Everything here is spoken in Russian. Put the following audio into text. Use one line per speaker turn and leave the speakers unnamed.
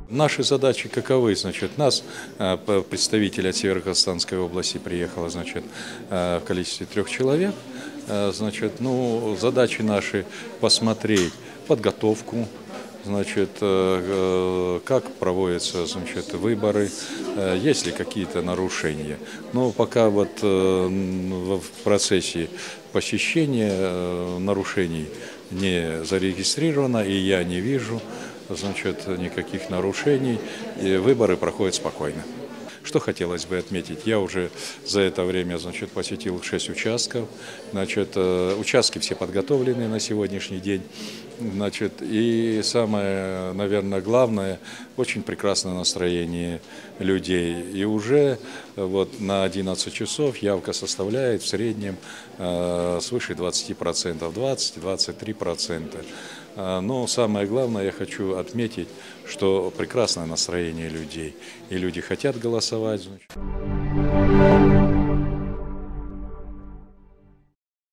Наши задачи каковы? Значит, нас представитель от Северо-Казахстанской области приехало, значит, в количестве 3 человек. Значит, ну, задачи наши посмотреть подготовку, значит, как проводятся, значит, выборы, есть ли какие-то нарушения. Но пока вот в процессе посещения нарушений не зарегистрировано, и я не вижу, значит, никаких нарушений, и выборы проходят спокойно. Что хотелось бы отметить, я уже за это время, значит, посетил 6 участков, значит, участки все подготовлены на сегодняшний день, значит, и самое, наверное, главное, очень прекрасное настроение людей, и уже вот на 11 часов явка составляет в среднем свыше 20%, 20-23%. Но самое главное, я хочу отметить, что прекрасное настроение людей, и люди хотят голосовать. Значит.